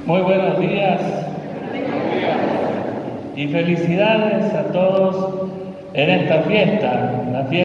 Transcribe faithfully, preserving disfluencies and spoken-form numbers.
Muy buenos días y felicidades a todos en esta fiesta, la fiesta